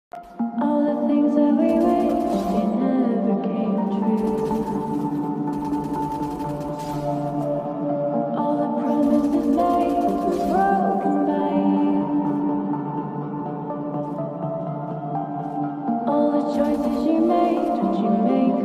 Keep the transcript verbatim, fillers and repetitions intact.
All the things that we wished they never came true. All the promises made were broken by you. All the choices you made, what you made